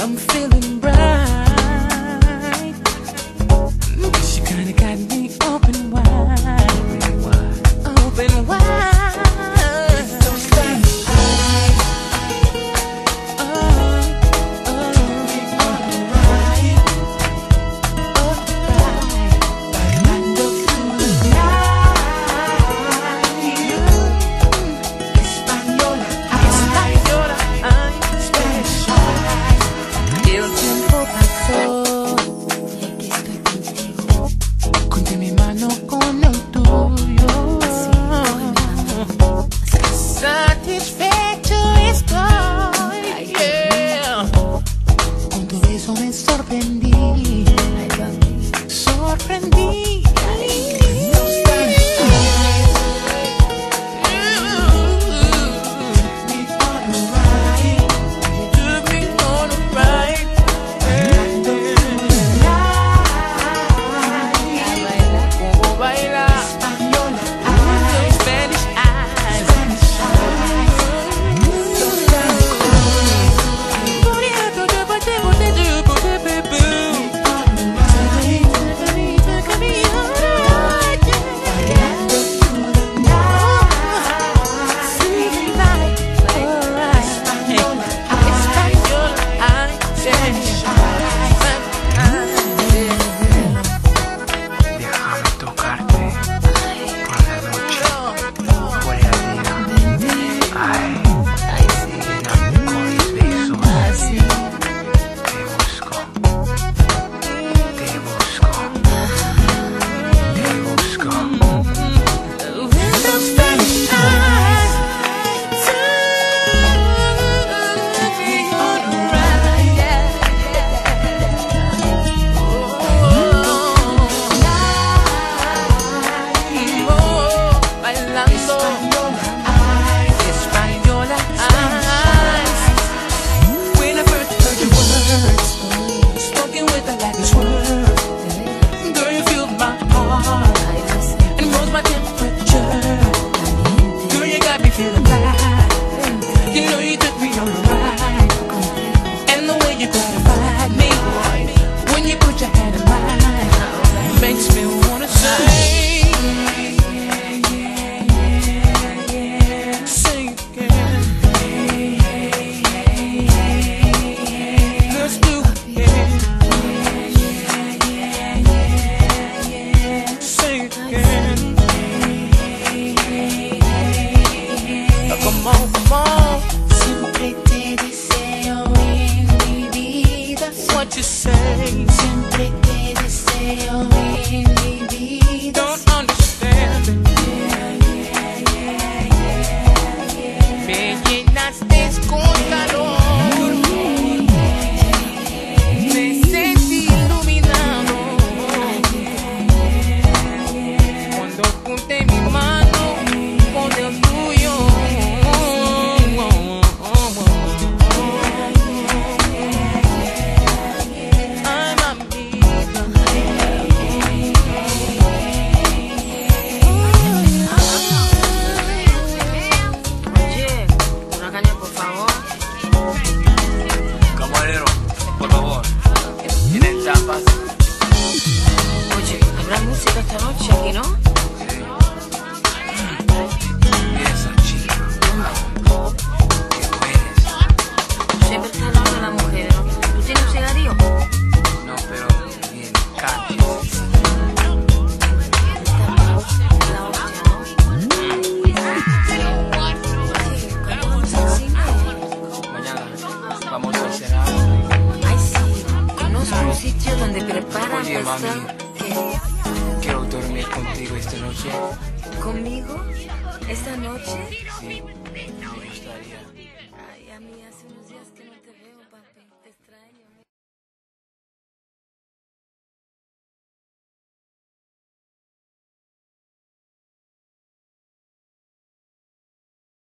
I'm feeling bright. She kinda got me open wide. Open wide. Satisfecho estoy, yeah. Con tu beso me sorprendí, sorprendí. Makes me wanna say, sing again. Let's do it. Sing again. Come on, come on. Siempre te deseo en mi vida. What you say? Siempre te deseo en mi vida. Don't understand it. Me llenaste con calor. Me sentí iluminado cuando junté mi mano con el tuyo. Oye, ¿habrá música esta noche aquí, no? Mira esa chica. ¿Qué eres? Siempre está al lado de la mujer, ¿no? ¿Tú tienes un cigarrillo? No, pero me encanta. La hostia, ¿no? ¿Cómo vamos al cine? Mañana vamos a cenar. Ay, sí, conozco un sitio donde preparan Oye, pastel. mami. ¿Qué? Quiero dormir contigo esta noche. ¿Conmigo? ¿Esta noche? Sí, me gustaría. Ay, a mí hace unos